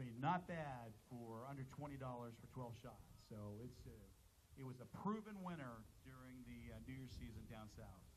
mean, not bad for under $20 for 12 shots. So it was a proven winner during the New Year's season down south.